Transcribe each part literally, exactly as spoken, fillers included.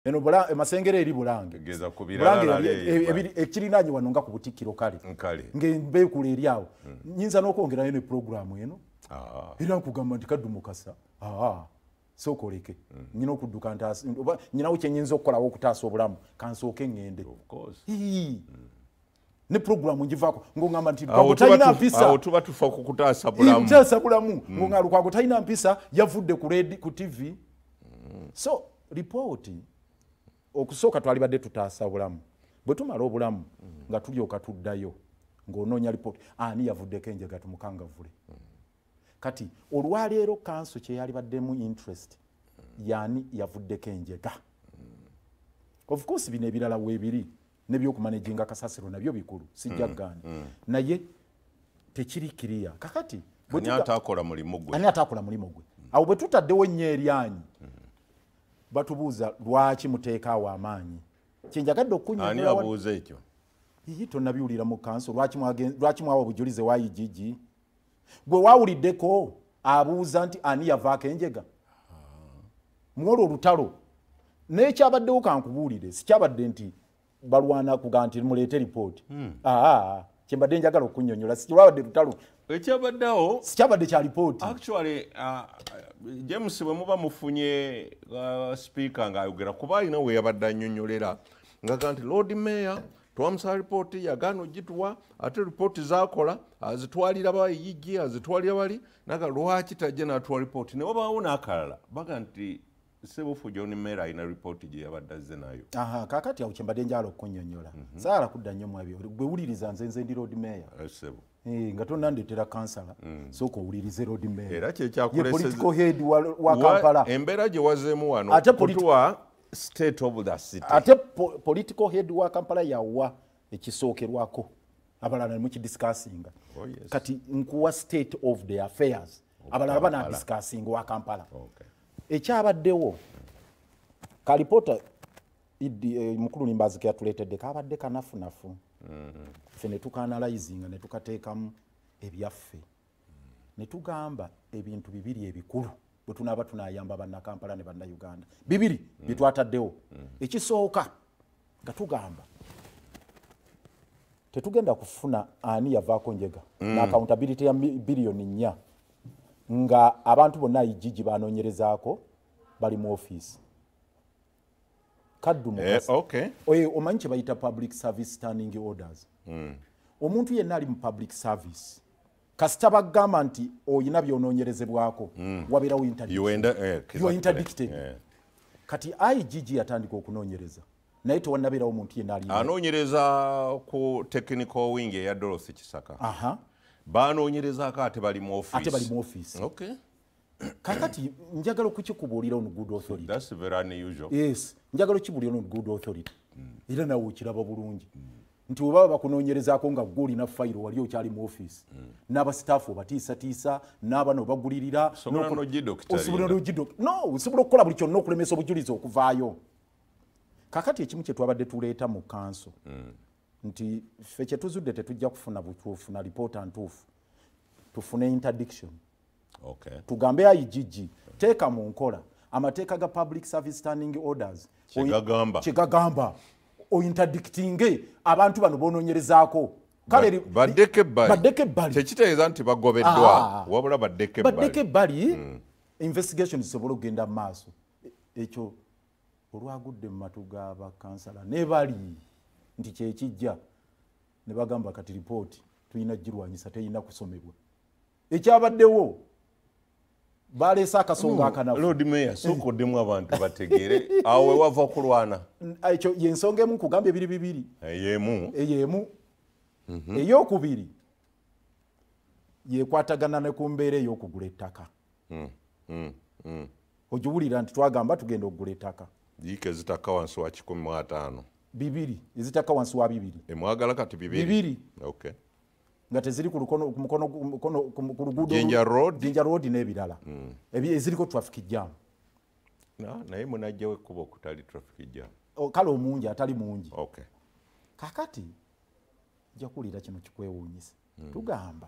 eno bula emasengere eri bulange tegeza kubirala ebiri ekirinanye wano nga ku butikiro kale ngembe kule eri awo nyinza n'okwongera eno programu eno ah era nkugamba nti kaddu mukasa ah sokoleke nyina okudduka ntasi oba nyina uche nyinza okukolawo okutaasa obulamu kansooke ngende of course ne programu njivako ngongamba nti kwa tayina mpisa awo tuba tufa okutaasa bulamu kutaasa bulamu ngongalu kwa tayina mpisa yavudde ku red ku T V so report okusooka twali badde tutaasa bulamu bwe tumala obulamu nga tulyoka tuddayo ng'onoonya report ani yavuddeko enjega tumukangavule kati olwaleero kanso kye yali baddemu interest yani yavuddeko enjega of course bino ebirala weebiri nebyokumanaginga kasasiro nabyo bikulu sijja gani naye tekiri kiriya kakati ani atakola mulimu gwe ani atakola mulimu gwe awo bwe tutaddewo nnyo eryanyi batubuuza lwaki muteekaawo amaanyi kyenjagadde okunyonyola ani abuuza ekyo iyi tonnabiwulira mu kanso lwaki lwaki mwawa obujulize wa I G G gwe wawuliddeko abuuza nti ani yavaako enjega mwolo olutalo n'ekyabaddewo kankubuulire sikyabadde nti balwana kuga nti muleete report aa kyembadde njagala okunyonyola sikyabadde lutalo ekyabaddewo sikyabadde kya report actually James bwe muba mufunye speaker ng'ayogera kuba alina we yabadde annyonnyolera ngaga nti Lord Mayor twamusa report yagaana ogituwa ate report zakola azitwalira ba I G G azitwalira bali naga lwaki tajja n'atuwa report ne wabaawo n'akalala baga nti Sebufu John Mayor alina report gye yabadde azze nayo aha kakati awo kyembadde njala okunyonyola saala kudda nnyo mwabyo gwe wuliriza nze nze ndi Lord Mayor Sebu eh nga tonnandetera kansala soko owulirize Lord Mayor era kye kyakuleseza political head wa, wa Kampala embeera gye wazeemu wano kutuwa state of the city ate po, political head wa Kampala yawa ekisookerwako abalala mu kidiscussinga oh, yes. kati nkuwa state of the affairs abalala bana discussing wa Kampala okay. ekyabaddewo kalipota idi e, mukulu Nimbazike yatuleetedde kabadde kanafu nafu mm -hmm. ffe ne tukaanalyzinga ne tukateekamu ebyaffe mm -hmm. ne tugamba ebintu bibiri ebikulu bwe tunaaba tunaayamba banna Kampala ne banna Uganda bibiri mm -hmm. byetwataddewo mm -hmm. ekisooka nga tugamba tetugenda kufuna ani yavaako njega mm -hmm. na accountability ya billioni nnya nga abantu bonna I G G banoonyerezaako bali mu office kaddu mukasa eh, okay. oye omanyi kye bayita public service standing orders mm. omuntu yenna ali mu public service kasita bagamba nti oyina byonoonyerezebwako mm. wabeerawo interdicted eh, kati I G G yatandika okunoonyereza naye tewannabeerawo muntu yenna ali anoonyereza ku technical wing eya Dorothy Kisaka aha banoonyerezako ate bali mu office ate bali mu office okay. kakati njagala okukikubuulira on good authority that's very unusual yes njagala okikubuulira on good authority mm. era nawe okiraba bulungi mm. nti oba bakunoonyerezaako nga ggwe olina fayiro wali okyali mu office mm. n'abasitaafu obatiisatiisa n'abano bagulirira osobola okukola buli kyonna okulemesa obujulizi okuvaayo kakati ekimu kye twabadde tuleeta mu kanso mm. nti ffe kye tuzudde tetujja kufuna butufuna lipoota ntuufu tufune interdiction okay. tugambe I G G teeka mu nkola amateeka ga public service standing orders kyegagamba o interdictinge abantu bano bonoonyerezaako kale baddeke ebbali tekitegeeza nti bagobeddwa wabula baddeke ebbali mm. investigation zisobola okugenda mu maaso ekyo olwagudde mu matu g'abakansala ne bali nti kyekijja ne bagamba kati ripooti tulina girwanyisa teyina kusomebwa ekyabaddewo baleese akasonga akanafu Lord Mayor sokoddemu abantu bategeere awo we wava okulwana ekyo yensonga emu nkugambye ebiri bibiri eyemu eyemu eyokubiri yekwatagana ne ku mbeera ey'okugula ettaka ogiwulira nti twagamba tugenda okugula ettaka yiika ezitaka wansi wa kikumi mu ataano bibiri ezitaka wansi wa bibiri emwagala kati bibiri bibiri okay nga teziri ku lukono ku mukono ku luguudo Jinja Road Jinja Road n'ebirala mm. ebi eziriko traffic jam na naye munajjawe kuba okutali traffic jam o kale omungi atali mungi okay kakati jakulira kino kikwewuunyisa mm. tugamba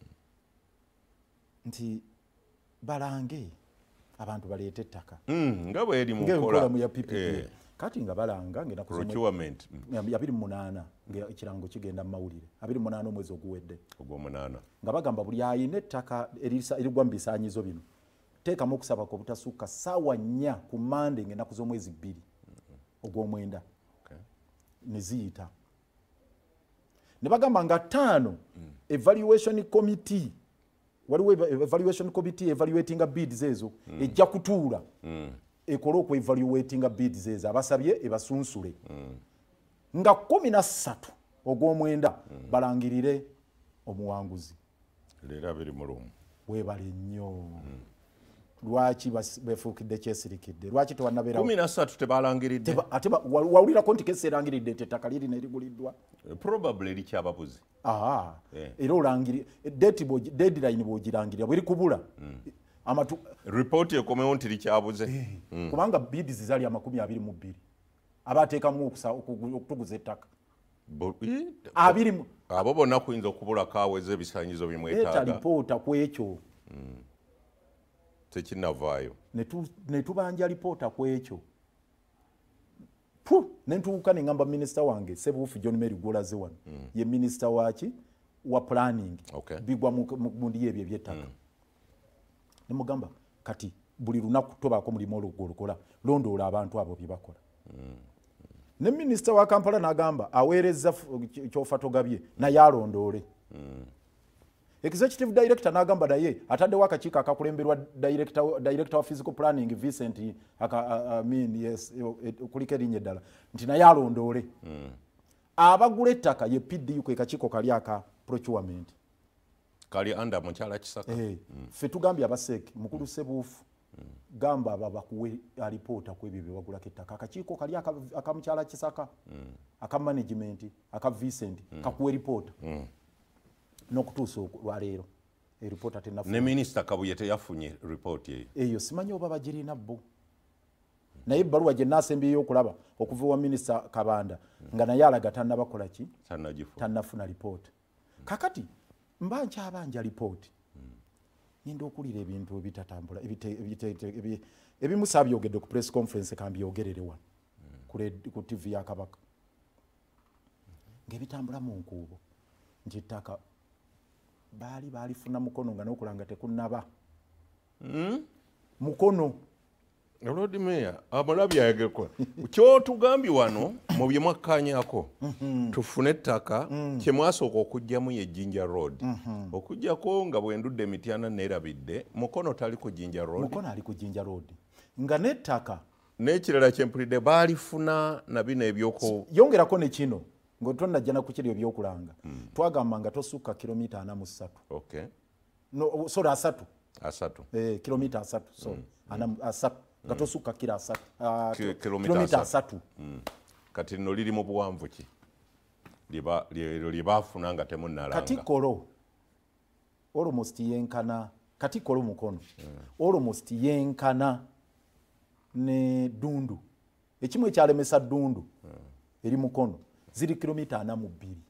nti balange abantu baleete ettaka mm, nga bwe eri mu nkola mu ya P P P eh. kati nga balanga ngenda procurement abiri mu munaana ng'ekirango kigenda mu mawulire abiri mu munaana omwezi oguwedde ogw'omunaana nga bagamba buli ayina ettaka erigwa mu bisaanyizo bino teekamu okusaba ko butasukka ssaawa nnya ku mande ng'ennaku z'omwezi bbiri ogw'omwenda ne ziyita ne bagamba nga ttaano evaluation committee waliwo evaluation committee evaluating bids ezo ejja kutuula ekole okwevaluatinga bids ezo abasabye ebasunsule nga kumi na ssatu ogw'omwenda balangirire omuwanguzi leero abiri mu lumu weebale nnyo lwaki befuukidde kyesirikidde lwaki tewannabeera kumi na ssatu tebalangiridde ate wawulirako nti kesi erangiridde nti ettaka liri neriguliddwa probably erikyababuzi aa era olangiri deadline bwogirangirira bweri kubula amatu report ekomewo nti likyabuze kubanga bids zali amakumi abiri mu bbiri abateekamu okutuguza ettaka abiri abo bonna kuyinza okubula kaweza ebisaanyizo bimwetaaga lipoota ku ekyo tekinavaayo ne tubanja lipoota ku ekyo ne ntuuka ne ngamba minisita wange Ssebuufu John Mary gw'olaze wano ye minisita waki wa planning bigwa mu ndi ebyo eby'ettaka ne mugamba kati buli lunaku tobaako mulimu olwo olukola londoola abantu abo bye bakola ne minisita wa Kampala n'agamba aweerezza kyofa togabye naye alondoole executive director n'agamba naye ataddewo akakiiko akakulemberwa director, director wa physical planning Vincent aka, uh, mean, yes, kuliko erinnya eddala nti naye alondoole abagula ettaka ye P D U kwe kakiiko kali aka procurement kali anda mukyala Kisaka hey, mm. ffe tugambye abaseeki mukulu Ssebuufu gamba aba bakuwe alipoota ku ebyo bye wagulako ettaka akakiiko kali aka mukyala Kisaka mm. aka management aka Vincent mm. kakuwe ripoota mm. n'okutuusa olwaleero eripoota tenafuna ne minisita Kabuye teyafunye report eyo eyo simanyi oba bagirina bo naye ebbaluwa gye naasembyeyo okulaba okuva wa minisita Kabanda nga naye alaga tannabakola ki tannafuna ripoota kakati mba nkyabanja ripooti nyinda okulira ebintu ebitatambula ebimu saabyogedde ku press conference kambyogerere wano ku T V ya Kabaka ng'ebitambula mu nkuubo nti ettaka baali baalifuna mukono nga n'okulanga tekunnaba mukono Lord Mayor amalabi ayagekwa kyotugambye wano mu bye mwakkaanyako tufune ettaka kye mwasooka okujjamu ye Jinja Road okujjako nga bwendudde Mityana neerabidde mukono tali ku Jinja Road mukono ali ku Jinja Road nga n'ettaka n'ekirala kyempulidde baalifuna na bino ebyoko yongerako ne kino ng'otonnajja na ku kiri ebyokulanga twagamba nga tosukka kilomita ana mu ssatu okay no sorry asatu asatu eh kilomita asatu sorry ana asatu nga tosukka kira asatu kilomita asatu kati nno liri mu buwanvu ki liba libaafuna nga temunnalanga Katikkolo almost yenkana Katikkolo mukono almost yenkana ne Ddundu ekimu ekyalemesa Ddundu eri mukono ziri kilomita ana mu bbiri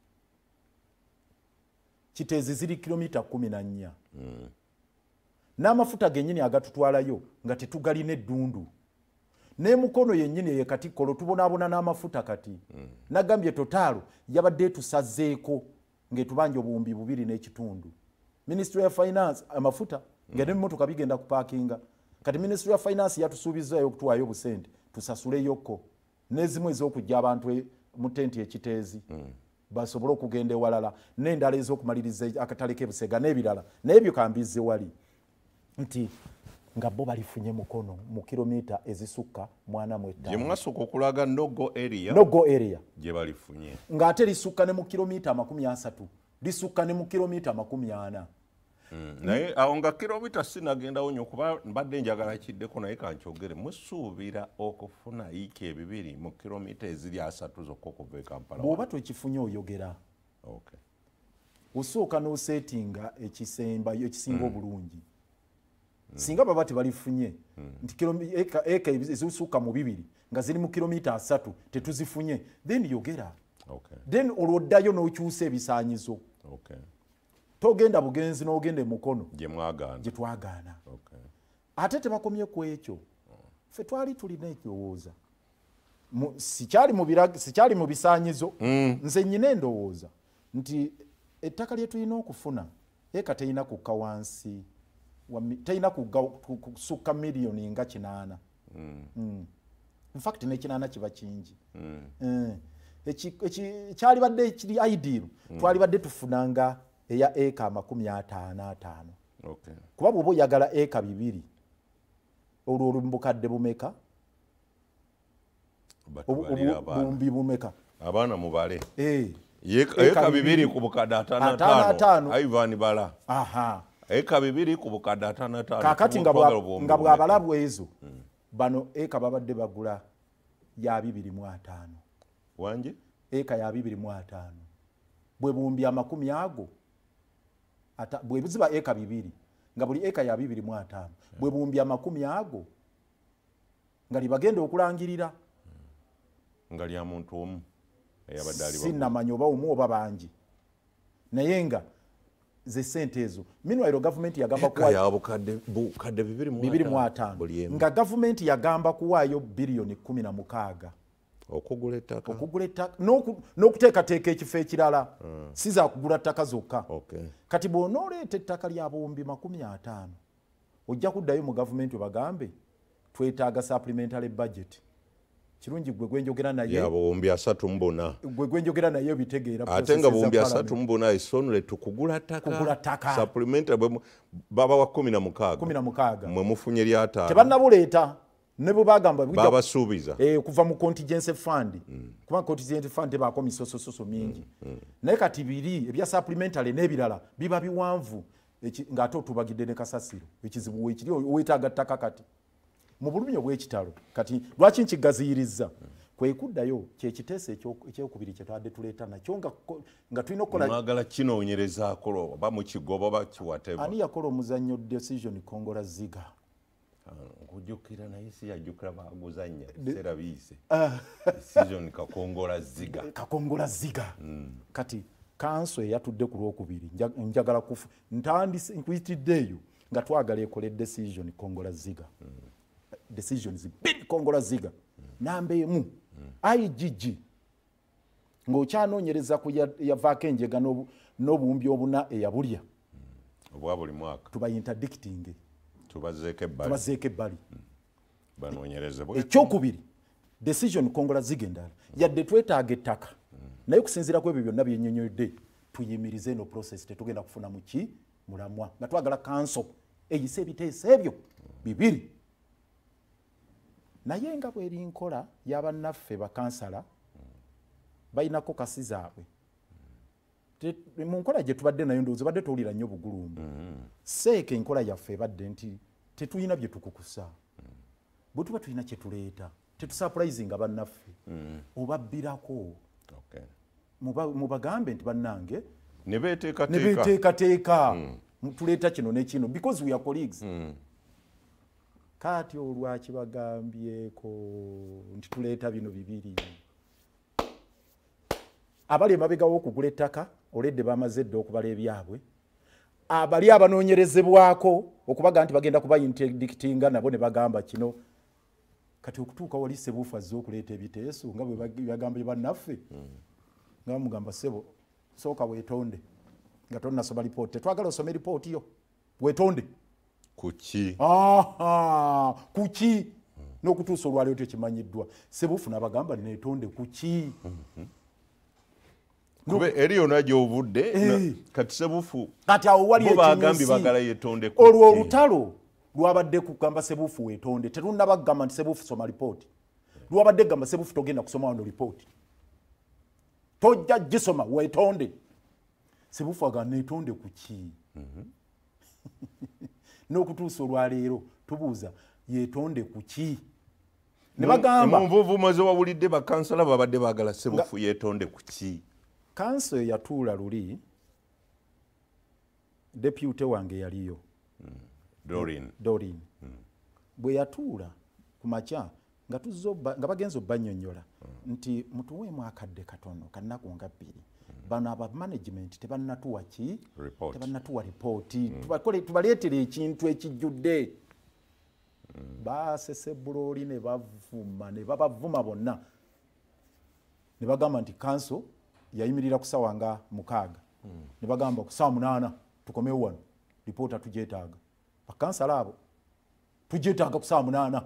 Kiteezi ziri kilomita kumi na nnya n'amafuta gennyini agatutwalayo nga tetugalina Eddundu n'emukono yennyini ye Katikkolo tubonaabona n'amafuta kati mm. nagambye totaalo yabadde tusazeeko ng'etubanja obuwumbi bubiri n'ekitundu Ministry of Finance amafuta mm. nga n'emmotoka bigenda kupaakinga kati Ministry of Finance yatusuubizaayo okutuwaayo obusente tusasuleyoko n'ezimu ez'okujja abantu mu tenti ekiteezi mm. basobole okugenda ewalala n'endala ez'okumaliriza akatale k'ebusega n'ebirala naye byo kambizze wali nti nga bo balifunye mukono mu kilomita ezisukka mwana mwetta gye mwasooka okulaga nogo area nogo area gye balifunye nga ate lisukka ne mu kilomita makumi asatu lisukka ne mu kilomita makumi ana mm. naye awo nga kilomita sinagendawo nnyo kuba mbadde njagala kiddeko naye kankyogere musuubira okufuna yiika ebibiri mu kilomita eziri asatu zokka okuva e Kampala bw'oba twekifunye oyogera okay. osooka n'osetinga ekisemba ekisinga obulungi mm. singa baba tebalifunye mm. nti eka, eka ezisukka mu bibiri nga ziri mu kilomita asatu tetuzifunye then yogera okay. then olwoddayo n'okyusa ebisaanyizo okay. togenda bugenzi n'ogenda emukono gye mwagaana gye twagaana okay. ate tebakomye ku ekyo oh. ffe twali tulina ekirowooza sikyali mu sikyali mu bisaanyizo mm. nze nnyina endowooza nti ettaka lye tulina okufuna eka teyina kukka wansi teyina kusukka miliyoni nga kinaana mm. mm. in fact nekinaana kiba kingi mm. mm. ekyali badde ekiri ideal mm. twali badde tufunanga eya eka amakumi ataano ataano okay. kuba bw'oba oyagala eka bibiri olwo olumbukadde bumeka bumbi bumeka abaana mubale eh eka bibiri ku bukadde ataano ataano Ivan Bala aha eka bibiri ku bukadde ataano ataano kakati nga bw'abalabu ezo mm. bano eka babadde bagula ya bibiri mu ataano wanje eka ya bibiri mu ataano bwe bumbi amakumi ago ata bwe biziba eka bibiri nga buli eka ya bibiri mu ataano yeah. bwe bumbi amakumi ago nga libagenda okulangirira mm. nga lya muntu omu eyabadali babo sinnamanyi oba omu oba bangi naye nga ze sente ezo meanwhile government yagamba kuwa ya bukadde bukadde bibiri mu ataano nga government yagamba kuwaayo biliyoni kumi na mukaaga okugula ettaka okugula ettaka n'okuteekateeka ekifo ekirala mm. si za kugula ttaka zokka okay. kati bw'onooleeta ettaka lya bombi makumi ataano ojja kuddayo mu gavumenti obagambe twetaaga supplementary budget kirungi gwe gwenjogera naye ya bombi asatu mbona gwe gwenjogera naye bitegeera ate nga bombi asatu mbona isonule tukugula ttaka kugula ttaka supplementary baba wa kumi na mukaaga kumi na mukaaga mwe mufunye lya ataano tebannabuleeta ne bwe bagamba baba suubiza eh kuva mu contingency fund mm. kuba contingency fund baako misosososo mingi mm. mm. naye kati biri ebya supplementary n'ebirala biba biwanvu ng'ate otubagidde ne kasasiro ekizibu wekiri owetaaga ttaka kati mu bulumi obw'ekitalo kati lwaki nkigaziyiriza mm. kwe kuddayo kyekiteeso ekyokubiri kye twadde tuleeta nakyo nga, nga tulina okukola mwagala kinoonyerezaako oba mu kigoba oba kiwateba ani yakola omuzannyo decision kongola ziga nkujjukira naye si yajjukira baguzanya biseera biyise decision kakongola ziga kakongola ziga mm. kati kanso eyatudde ku lwokubiri njagala kufu ntandise nkuyitiddeeyo nga twagala ekole decision kongola ziga mm. decisions big kongola ziga mm. namba emu mm. I G G ng'okyanoonyereza ku yavaako enjega n'obuwumbi obuna eyabulya mm. obwa buli mwaka tuba interdicting tubazeeke ebbali tubazeeke ebbali mm. banoonyereze ekyokubiri decision kongola ziga endala mm. yadde twetaaga ettaka mm. naye okusinziira ku ebyo byonna byennyonnyodde tuyimirize eno process tetugenda kufuna muki mulamwa nga twagala kanso eyise ebiteeso ebyo mm. bibiri naye nga bweri nkola y'abannaffe bakansala mm. balinako kasi zaabwe mm. mu nkola gye tubadde nayo ndowooza badde towulira nnyo bugulumbu mm. seeka enkola yaffe ebadde nti tetulina bye tukukusa mm. bwe tuba tulina kye tuleeta tetusapurayizinga bannaffe mm. obabbirako okay. mubagambe nti bannange ne beteekateeka mm. tuleeta kino nekino because we are colleagues mm. kati olwaki bagambyeko nti tuleeta bino bibiri abali emabegawo okugula ettaka oledde bamaze dde okubala ebyabwe abali abanoonyerezebwako okubaga nti bagenda kuba interdictinga nabo ne bagamba kino kati okutuuka wali Sebuufu azze okuleeta ebiteeso nga bwe bagambye bannaffe mm. nga bamugamba Sebo sooka weetonde nga tonnasoma lipooti tetwagala osome lipooti yo weetonde kuki aha kuki mm. n'okutuusa olwaleero tekimanyiddwa Sebuufu n'abagamba neetonde kuki mm-hmm. kube eri yonna gy'ovudde hey. kati Sebuufu kati awo wali ekinyusi bagala yeetonde kuki olwo olutalo lwabadde kugamba Sebuufu weetonde tetunnabagamba nti Sebuufu soma lipooti lwabadde gamba Sebuufu togenda kusoma wano lipooti tojja gisoma weetonde Sebuufu agamba neetonde kuki mm-hmm. n'okutuusa olwaleero tubuuza yeetonde kuki ne bagamba munvuvumo ze wawulidde bakansala babadde baagala Sebuufu yeetonde kuki kanso eyatuula luli deputy wange yaliyo mm. Dorin Dorin mm. bwe yatuula ku makya nga tuzobba nga bagenza obbannyonnyola mm. nti mutuweemu akadde katono kannaku nga bbiri mm. bano aba management tebannatuwa ki tebannatuwa ripooti mm. tubaleetere ekintu ekijjudde mm. baasese bulooli ne bavuma ne babavuma bonna ne bagamba nti kanso yayimirira ku ssaawa nga mukaaga ne bagamba ku ssaawa munaana tukomewo wano lipoota tugyetaaga bakansala abo tugyetaaga ku ssaawa munaana.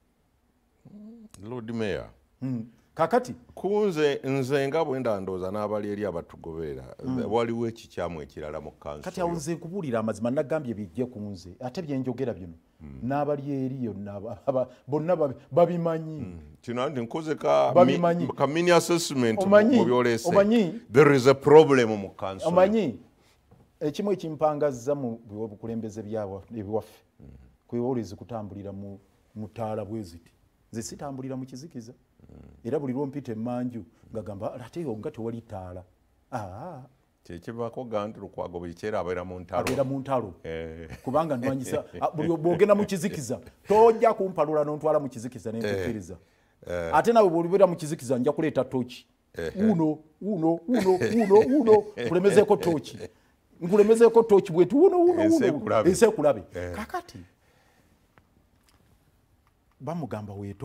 Lord Mayor mm. kakati kunze nze nga bwe ndandooza n'abali eri abatugoberera mm. waliwo ekikyamu ekirala mu kanso kati awo nze nkubuulira amazima nagambye bijje ku nze ate byenjogera bino mm. n'abali eri yonna bonna babimanyi mm. kino nti nkoze ka ka mini assessment mu byolese omanyi there is a problem mu kanso omanyi ekimu ekimpangazza mu bukulembeze byawa ebiwaffe mm. kwewolezi kutambulira mu mutaala bweziti nze sitambulira mu kizikiza era buli lwompita emmanju ngagamba ate yo nga tewali ttaala kyekivako ga nti Lukwago buli kyera abeera mu ntalo abeera mu ntalo kubanga nwanyisa buli bwogenda mu kizikiza tojja kumpalula n'ontwala mu kizikiza nenkukkiriza ate nawe bw'olibeera mu kizikiza nja kuleeta tooki uno uno uno uno uno kulemezeeko tooki nkulemezeeko tooki bweti uno uno uno ensi ekulabe kakati bamugamba weeto